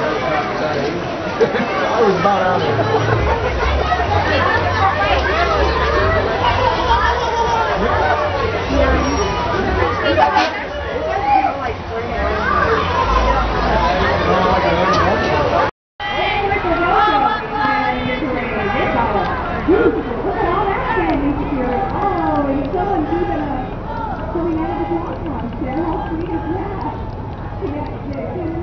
I was about out of Coming out of the doghouse, yeah, how sweet is that?